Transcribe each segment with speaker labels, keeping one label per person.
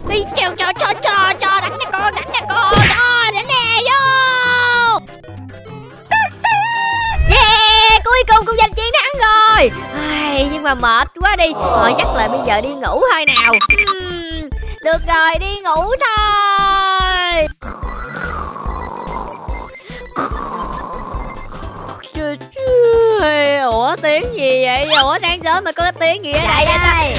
Speaker 1: Đi treo cho đánh nè con, đánh nè con, cho đánh nè vô. Yeah, cuối cùng cũng giành chiến thắng rồi. Ai, nhưng mà mệt quá đi. Thôi chắc là bây giờ đi ngủ thôi nào. Được rồi, đi ngủ thôi. Ủa tiếng gì vậy? Ủa sáng sớm mà có cái tiếng gì ở đây vậy?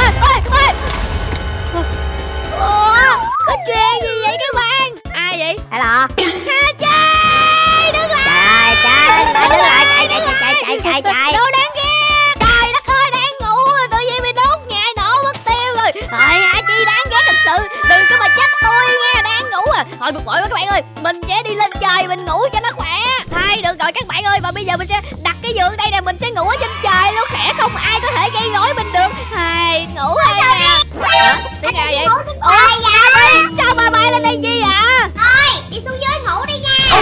Speaker 1: Ủa có chuyện gì vậy các bạn? Ai vậy?
Speaker 2: Hello.
Speaker 1: Ha Chi, đứng lại.
Speaker 2: Trời, đứng lại. Chạy.
Speaker 1: Đồ đáng ghét. Trời đất ơi, đang ngủ tự nhiên bị đốt nhà nổ mất tiêu rồi. Trời, Ha Chi đáng ghét thật sự. Đừng có mà trách tôi nghe, đang ngủ à. Thôi bực bội quá các bạn ơi, mình sẽ đi lên trời mình ngủ cho nó khỏe. Thôi được rồi các bạn ơi, và bây giờ mình sẽ đặt cái giường đây nè, mình sẽ ngủ ở trên trời luôn, khỏe không ai có thể gây rối mình được. Hai ngủ hay nè. Tiếng ai vậy? Sao bà bay lên đây chi ạ?
Speaker 2: Thôi, đi xuống dưới ngủ đi nha.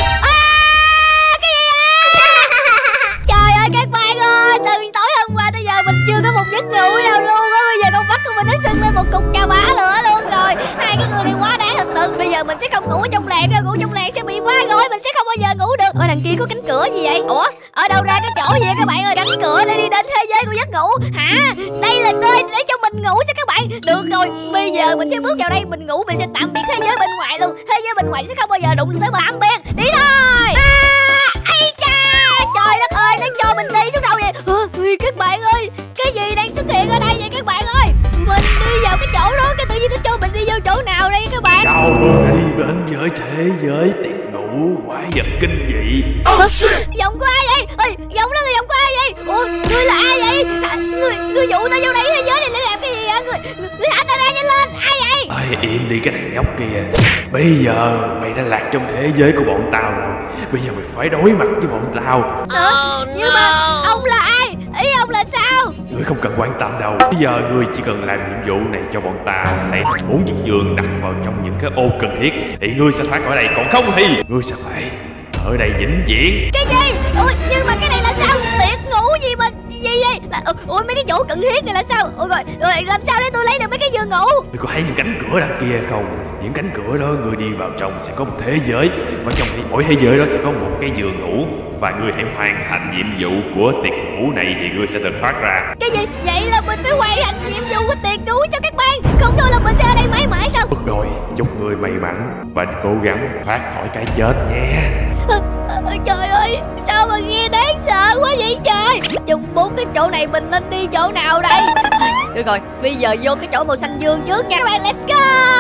Speaker 1: Cái gì vậy? Trời ơi các bạn ơi, từ tối hôm qua tới giờ mình chưa có một giấc ngủ nào luôn á. Bây giờ con mắt của mình nó sưng lên một cục chà bá lửa luôn rồi. Hai cái người này quá đáng thật sự. Bây giờ mình sẽ không ngủ ở trong làng đâu, ngủ trong làng sẽ bị quá rối, mình sẽ không bao giờ ngủ được. Ở đằng kia có cánh cửa gì vậy? Ủa, ở đâu ra cái chỗ gì vậy các bạn ơi? Cánh cửa để đi đến thế giới của giấc ngủ hả? Đây là nơi để cho mình ngủ sao các bạn? Được rồi, bây giờ mình sẽ bước vào đây, mình ngủ, mình sẽ tạm biệt thế giới bên ngoài luôn. Thế giới bên ngoài sẽ không bao giờ đụng tới mà tạm biệt. Đi thôi. Ây cha, trời đất ơi, nó cho mình đi xuống đâu vậy? Các bạn ơi, cái gì đang xuất hiện ở đây vậy các bạn ơi? Mình đi vào cái chỗ đó, cái tự nhiên nó cho mình đi vô chỗ nào đây các bạn?
Speaker 3: Chào mừng đã đi đến với thế giới tiệc ngủ quái vật kinh dị.
Speaker 1: Giọng của ai vậy? Ê, giọng đó là giọng của ai vậy? Ủa, ngươi là ai vậy? Ngươi dụ ta vô đây thế giới này để làm cái gì hả? Ngươi thả ta ra nhanh lên, ai vậy?
Speaker 3: Ê, im đi cái thằng nhóc kia. Bây giờ mày đã lạc trong thế giới của bọn tao rồi. Bây giờ mày phải đối mặt với bọn tao.
Speaker 1: Nhưng mà ông là ai? Ý ông là sao?
Speaker 3: Ngươi không cần quan tâm đâu. Bây giờ ngươi chỉ cần làm nhiệm vụ này cho bọn tao. Lấy 4 chiếc giường đặt vào trong những cái ô cần thiết thì ngươi sẽ thoát khỏi đây. Còn không thì ngươi sẽ phải ở đây vĩnh viễn.
Speaker 1: Cái gì? Ủa, nhưng mà cái này là sao? Tiệc ngủ gì mà gì vậy? Ủa mấy cái chỗ cần thiết này là sao? Ủa rồi làm sao để tôi lấy được mấy cái giường ngủ?
Speaker 3: Ngươi có thấy những cánh cửa đằng kia không? Những cánh cửa đó ngươi đi vào trong sẽ có một thế giới, và trong mỗi thế giới đó sẽ có một cái giường ngủ, và ngươi hãy hoàn thành nhiệm vụ của tiệc ngủ này thì ngươi sẽ được thoát ra.
Speaker 1: Cái gì? Vậy là mình phải hoàn thành nhiệm vụ của tiệc ngủ cho các bạn, không thôi là mình sẽ ở đây mãi mãi sao?
Speaker 3: Được rồi, chúc ngươi may mắn và cố gắng thoát khỏi cái chết nhé.
Speaker 1: Trời ơi, sao mà nghe đáng sợ quá vậy trời? Trong 4 cái chỗ này mình nên đi chỗ nào đây? Được rồi, bây giờ vô cái chỗ màu xanh dương trước nha các bạn, let's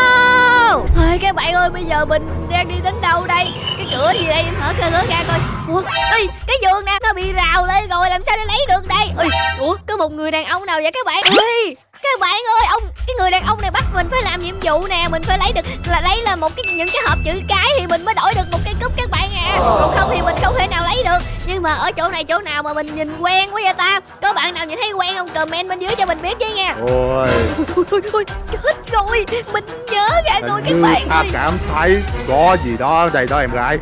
Speaker 1: go. Thôi các bạn ơi, bây giờ mình đang đi đến đâu đây? Cái cửa gì đây? Em mở cửa ra coi. Ủa, ê, cái giường nè, nó bị rào lên rồi, làm sao để lấy được đây? Ủa, có một người đàn ông nào vậy các bạn? Ui, các bạn ơi, cái người đàn ông này bắt mình phải làm nhiệm vụ nè, mình phải lấy được lấy một những cái hộp chữ cái thì mình mới đổi được một cây cúp các bạn à. Còn không thì mình không thể nào lấy được. Nhưng mà ở chỗ này chỗ nào mà mình nhìn quen quá vậy ta? Có bạn nào nhìn thấy quen không? Comment bên dưới cho mình biết chứ nha.
Speaker 4: Ôi,
Speaker 1: chết rồi, mình nhớ ra rồi các bạn ơi.
Speaker 4: Cảm thấy có gì đó ở đây đó em gái.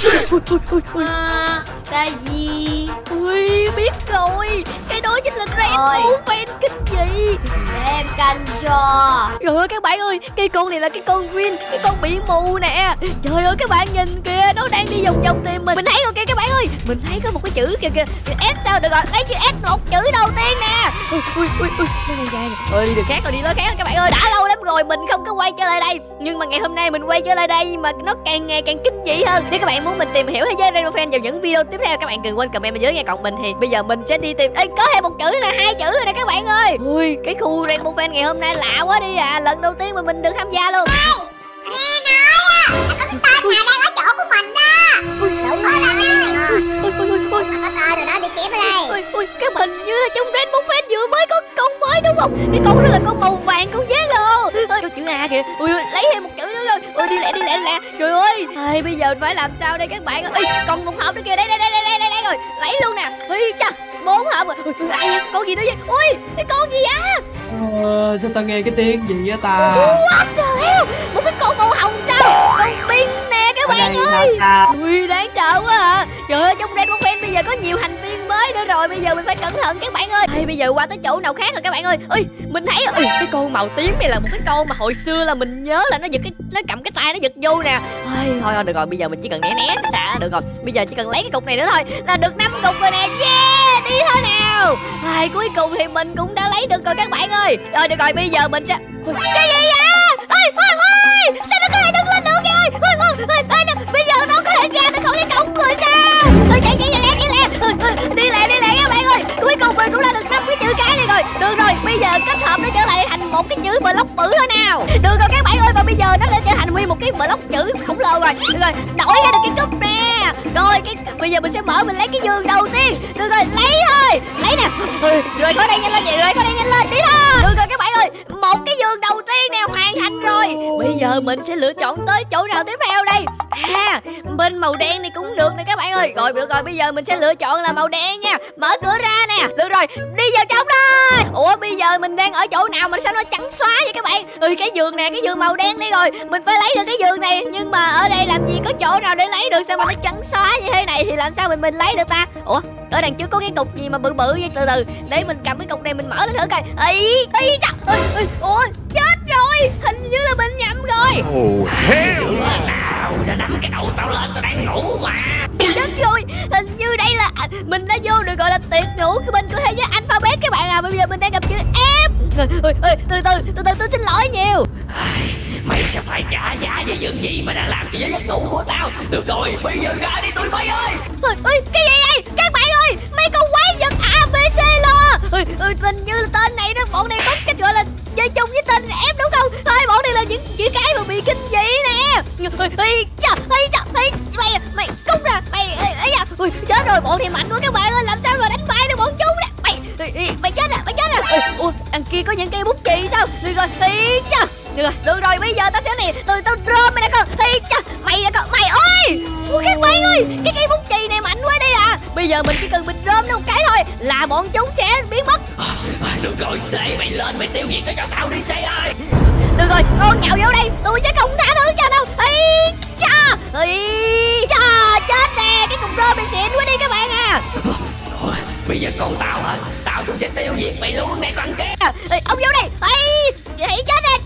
Speaker 2: Cái gì?
Speaker 1: Ui, biết rồi, cái đó chính là Rainbow Fan kinh dị.
Speaker 2: Để em canh cho.
Speaker 1: Trời ơi các bạn ơi, cái con này là cái con Green, cái con bị mù nè. Trời ơi các bạn nhìn kìa, nó đang đi vòng vòng tìm mình. Mình thấy rồi kìa các bạn ơi, mình thấy có một cái chữ kìa, S sao được rồi, lấy chữ S một chữ đầu tiên nè. Ui, đi đường khác rồi, đi lối khác rồi các bạn ơi. Đã lâu lắm rồi mình không có quay trở lại đây, nhưng mà ngày hôm nay mình quay trở lại đây mà nó càng ngày càng kinh dị hơn. Nếu các bạn muốn mình tìm hiểu thế giới Rainbow Fan vào những video tiếp theo, các bạn đừng quên comment bên dưới nha. Còn mình thì bây giờ mình sẽ đi tìm. Ê, có thêm một chữ là 2 chữ rồi nè các bạn ơi. Ui, cái khu Rainbow Fan ngày hôm nay lạ quá đi à, lần đầu tiên mà mình được tham gia luôn.
Speaker 2: Nghe nói á, là có cái tên nào đang ở chỗ của mình đó. Đúng rồi đó. Có tên rồi đó, đi kiếm ở đây.
Speaker 1: Ui, cái hình như là trong Rainbow Fan vừa mới có con mới đúng không? Cái con đó là con màu vàng, con yellow. Cho chữ A kìa. Ui, lấy thêm một chữ nữa rồi. Ui, đi lẹ. Trời ơi, bây giờ phải làm sao đây các bạn ơi? Còn một hộp nữa kìa, đây rồi. Lấy luôn nè. Ui, cha, 4 hộp rồi. Con gì nữa vậy? Ui, cái con gì á?
Speaker 5: Sao ta nghe cái tiếng gì á ta?
Speaker 1: What the hell? Một cái con màu hồng sao? Con pin nè các bạn ơi. Ui, đáng sợ quá à. Trời ơi, trong Rainbow Fan bây giờ có nhiều thành viên giường mới nữa rồi. Bây giờ mình phải cẩn thận các bạn ơi. Bây giờ qua tới chỗ nào khác rồi các bạn ơi. Mình thấy cái con màu tím này là một cái con mà hồi xưa là mình nhớ là nó giật nó cầm cái tay nó giật vô nè. Thôi được rồi, bây giờ mình chỉ cần né xả được rồi. Bây giờ chỉ cần lấy cái cục này nữa thôi là được 5 cục rồi nè. Yeah, đi thôi nào. Cuối cùng thì mình cũng đã lấy được rồi các bạn ơi. Rồi được rồi, bây giờ mình sẽ cái gì vậy? Sao nó có thể đứng lên được vậy? Bây giờ nó có thể ra được khỏi cái cổng rồi sao? Chạy đi lẹ các bạn ơi. Cuối cùng mình cũng đã được 5 cái chữ cái này rồi. Được rồi, bây giờ kết hợp nó trở lại thành một cái chữ block bự thôi nào. Được rồi các bạn ơi, và bây giờ nó đã trở thành nguyên một cái block chữ khổng lồ rồi. Được rồi, đổi ra được cái cúp nè. Rồi bây giờ mình sẽ mình lấy cái giường đầu tiên. Được rồi, lấy thôi, lấy nè. Rồi có đây nhanh lên vậy, rồi có đây nhanh lên, đi thôi. Được rồi các bạn ơi, một cái giường đầu tiên nè hoàn thành rồi. Bây giờ mình sẽ lựa chọn tới chỗ nào tiếp theo đây? Bên màu đen này cũng được nè các bạn ơi. Rồi được rồi, bây giờ mình sẽ lựa chọn là màu đen nha. Mở cửa ra nè. Được rồi, đi vào trong thôi. Bây giờ mình đang ở chỗ nào mà sao nó trắng xóa vậy các bạn? Cái giường nè, cái giường màu đen đây rồi. Mình phải lấy được cái giường này, nhưng mà ở đây làm gì có chỗ nào để lấy được, sao mà nó trắng xóa như thế này thì làm sao mình lấy được ta? Ở đằng trước có cái cục gì mà bự bự vậy? Từ từ để mình cầm cái cục này mình mở lên thử coi. Chết rồi, hình như là mình nhầm rồi.
Speaker 6: Nào ra nắm cái đầu tao lên, tao đang ngủ mà.
Speaker 1: Chết rồi, hình như đây là mình đã vô được gọi là tiệc ngủ của bên của thế giới alphabet các bạn à. Bây giờ mình đang gặp chữ F. Từ từ tôi xin lỗi nhiều.
Speaker 6: Mày sẽ phải trả giá về những gì mà đã làm cho giấc ngủ của tao. Được rồi, bây giờ ra đi tụi bay ơi.
Speaker 1: Cái gì vậy các bạn ơi? Mấy con quái vật ABC lo. Hình như là tên này đó, bọn này có cách gọi là chơi chung với tên F đúng không? Bọn này là những chữ cái mà bị kinh dị nè. Mày cút ra mày. Chết rồi, bọn này mạnh quá các bạn ơi, làm sao mà đánh bại được bọn chúng nè. Mày chết à. Đằng kia có những cây bút chì sao? Được rồi, bây giờ tao sẽ này, tao rơm mày nè con. Mày nè con, mày ơi. Các bạn ơi, cái cây bút chì này mạnh quá đi à. Bây giờ mình chỉ cần mình rơm nó một cái thôi là bọn chúng sẽ biến mất.
Speaker 6: Được rồi, Xê mày lên mày tiêu diệt nó cho tao đi Xê ơi.
Speaker 1: Được rồi, con nhào vô đây, tôi sẽ không tha thứ cho đâu. Chết nè, cái cục rơm này xịn quá đi các bạn à.
Speaker 6: Bây giờ con tao hả? Tao cũng sẽ tiêu diệt mày luôn nè con kia.
Speaker 1: Ông vô đây. Hãy chết nè,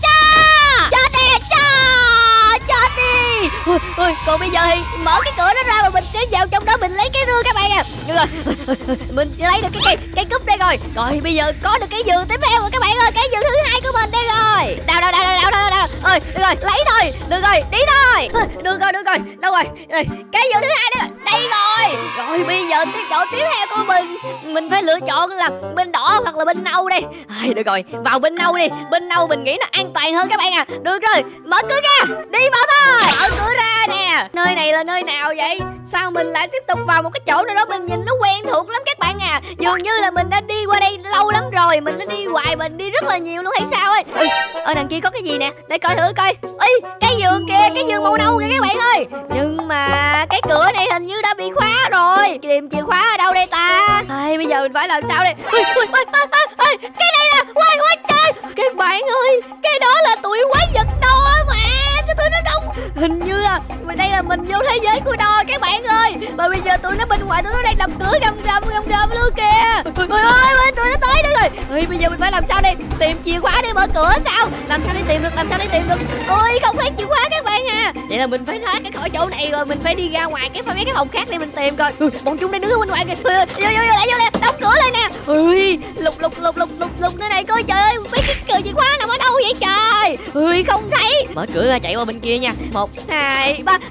Speaker 1: chết đi. Còn bây giờ thì mở cái cửa đó ra và mình sẽ vào trong đó mình lấy cái rương các bạn à. Được rồi, mình sẽ lấy được cái cúp đây rồi. Rồi bây giờ có được cái giường tiếp theo rồi các bạn ơi, cái giường thứ hai của mình đây rồi. Đâu. Được rồi, lấy thôi. Được rồi, đi thôi. Được rồi. Đâu rồi? Cái giường thứ hai đây rồi. Rồi bây giờ cái chỗ tiếp theo của mình phải lựa chọn là bên đỏ hoặc là bên nâu đây. Được rồi, vào bên nâu đi. Bên nâu mình nghĩ nó an toàn hơn các bạn à. Được rồi, mở cửa ra, đi vào thôi. Mở cửa ra nè. Nơi này là nơi nào vậy? Sao mình lại tiếp tục vào một cái chỗ nào đó mình nhìn nó quen thuộc lắm các bạn à. Dường như là mình đã đi qua đây lâu lắm rồi. Mình đã đi hoài, mình đi rất là nhiều luôn hay sao ấy. Ở đằng kia có cái gì nè, để coi thử coi. Cái giường kìa, cái giường màu nâu kìa các bạn ơi. Nhưng mà cái cửa này hình như đã bị khóa rồi. Tìm chìa khóa ở đâu đây ta? Bây giờ mình phải làm sao đây? Cái này là quái trời. Các bạn ơi, cái đó là tụi quái vật đo mà. Sao tụi nó đông? Hình như là đây là mình vô thế giới của đo các bạn ơi. Mà bây giờ tụi nó bên ngoài tụi nó đang đập cửa gầm luôn kìa. Tụi nó tới nữa rồi. Bây giờ mình phải làm sao đây? Tìm chìa khóa để mở cửa sao? Làm sao để tìm được? Không thấy chìa khóa các bạn à. Vậy là mình phải thoát cái khỏi chỗ này rồi mình phải đi ra ngoài mấy cái phòng khác để mình tìm coi. Bọn chúng đang đứng ở bên ngoài kìa. Vô lại, đóng cửa lại nè. Lục nơi này coi, trời ơi, mấy cái chìa khóa nằm ở đâu vậy trời? Không thấy. Mở cửa ra, chạy qua bên kia nha. 1, 2, 3.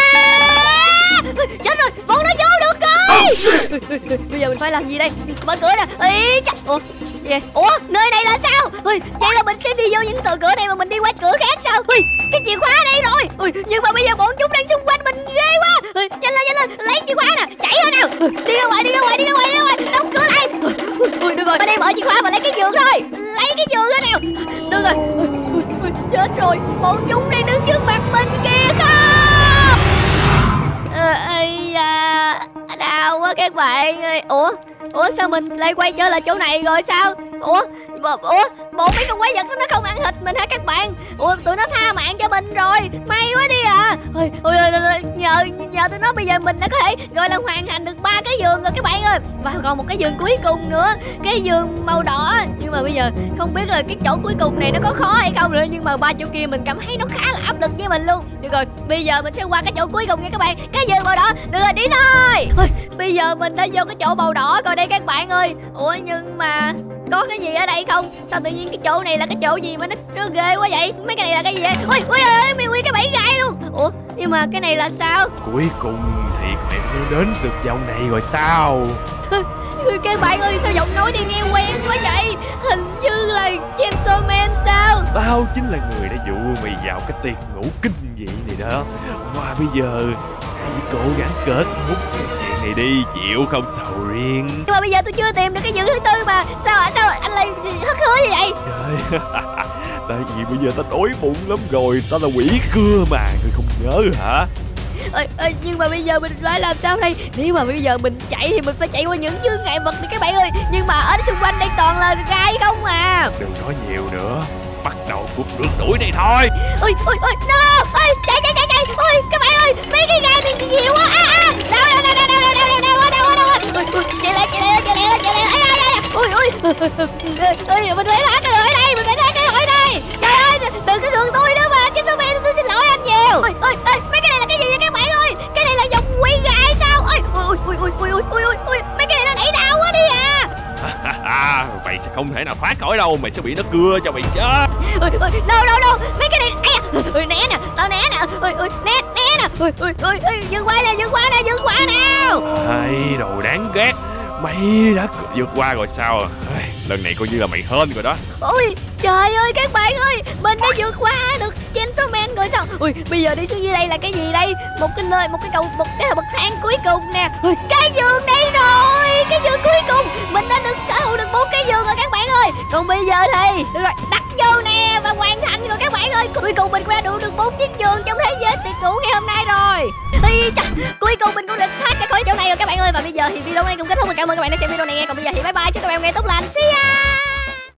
Speaker 1: Chết rồi, bọn nó vô được rồi. Bây giờ mình phải làm gì đây? Mở cửa nè. Nơi này là sao? Vậy là mình sẽ đi vô những từ cửa này mà mình đi qua cửa khác sao? Cái chìa khóa đây rồi. Nhưng mà bây giờ bọn chúng đang xung quanh mình ghê quá. Nhanh lên, lấy chìa khóa nè, chạy thôi nào. Đi ra ngoài, đóng cửa lại. Được rồi, đi mở chìa khóa và lấy cái giường thôi. Lấy cái giường thôi nào. Được rồi. Chết rồi, bọn chúng đang đứng trước mặt mình kìa không? Đau quá các bạn ơi. Ủa sao mình lại quay trở lại chỗ này rồi sao? Ủa, bộ mấy con quái vật nó không ăn thịt mình hả các bạn? Ủa, tụi nó tha mạng cho mình rồi, may quá đi à. Ôi, nhờ tụi nó bây giờ mình đã có thể gọi là hoàn thành được 3 cái giường rồi các bạn ơi. Và còn một cái giường cuối cùng nữa, cái giường màu đỏ. Nhưng mà bây giờ không biết là cái chỗ cuối cùng này nó có khó hay không nữa, nhưng mà 3 chỗ kia mình cảm thấy nó khá là áp lực với mình luôn. Được rồi, bây giờ mình sẽ qua cái chỗ cuối cùng nha các bạn, cái giường màu đỏ. Được rồi, đi thôi. Bây giờ mình đã vô cái chỗ màu đỏ rồi đây các bạn ơi. Ủa nhưng mà có cái gì ở đây không? Sao tự nhiên cái chỗ này là cái chỗ gì mà nó ghê quá vậy? Mấy cái này là cái gì vậy? Ôi ơi, nguyên cái bẫy gai luôn. Ủa nhưng mà cái này là sao?
Speaker 3: Cuối cùng thì mẹ mới đến được vòng này rồi sao?
Speaker 1: Các bạn ơi, sao giọng nói đi nghe quen quá vậy? Hình như là Chainsaw Man sao?
Speaker 3: Tao chính là người đã dụ mày vào cái tiệc ngủ kinh dị này đó. Và bây giờ hãy cố gắng kết thúc cái chuyện này đi, chịu không sầu riêng.
Speaker 1: Nhưng mà bây giờ tôi chưa tìm được cái giường thứ tư mà. Sao anh lại hất hứa như vậy?
Speaker 3: Trời, tại vì bây giờ tao đói bụng lắm rồi. Tao là quỷ cưa mà, ngươi không nhớ hả?
Speaker 1: Nhưng mà bây giờ mình phải làm sao đây? Nếu mà bây giờ mình chạy thì mình phải chạy qua những chướng ngại vật đi các bạn ơi. Nhưng mà ở xung quanh đây toàn là gai không à.
Speaker 3: Đừng nói nhiều nữa, bắt đầu cuộc rượt đuổi này thôi.
Speaker 1: Ôi no, chạy. Ôi các bạn ơi, mấy cái gai này nhiều quá. Đâu. Chạy lại. Ôi mình phải thoát cái lỗi đây, Trời ơi, đừng có gượng tôi nữa mà. Cái số mẹ tôi xin lỗi anh nhiều. Ôi, mấy cái này là cái gì vậy các bạn ơi? Cái này là dòng quỷ gai sao? Ôi, mấy cái này nó đẩy đau quá đi à.
Speaker 3: Mày sẽ không thể nào thoát khỏi đâu, mày sẽ bị nó cưa cho mày chết.
Speaker 1: Đâu, mấy cái này, né nè, tao né nè, né nè, dừng qua nào.
Speaker 3: Hay đồ đáng ghét, mày đã vượt qua rồi sao? Lần này coi như là mày hên rồi đó.
Speaker 1: Ôi trời ơi các bạn ơi, mình đã vượt qua được Chainsaw Man rồi sao? Ui, bây giờ đi xuống dưới đây là cái gì đây? Một cái bậc thang cuối cùng nè. Cái giường đây rồi, cái giường cuối cùng. Mình đã được sở hữu được 4 cái giường rồi các bạn ơi. Còn bây giờ thì được rồi, đặt vô nè và hoàn thành rồi các bạn ơi. Cuối cùng mình cũng đã đủ được 4 chiếc giường trong thế giới tiệc ngủ ngày hôm nay rồi. Cuối cùng mình cũng được thoát ra khỏi chỗ này rồi các bạn ơi. Và bây giờ thì video này cũng kết thúc. Cảm ơn các bạn đã xem video này nghe. Còn bây giờ thì bye bye, chúc các bạn ngày tốt lành. See ya.